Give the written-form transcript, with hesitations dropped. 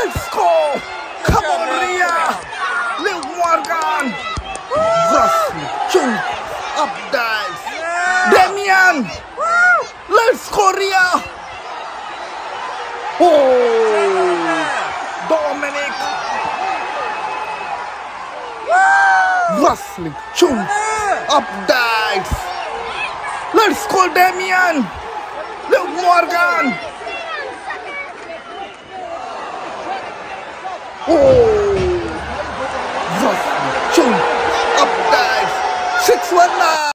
Let's go! Come on, Rhea! Liv Morgan! Wrestling, jump, up dives. Damian! Let's go, Rhea! Oh! Dominic! Wrestling, jump, up dives. Let's go, Damian! Liv Morgan! Oh! Wrestling, jump, up dives. 619!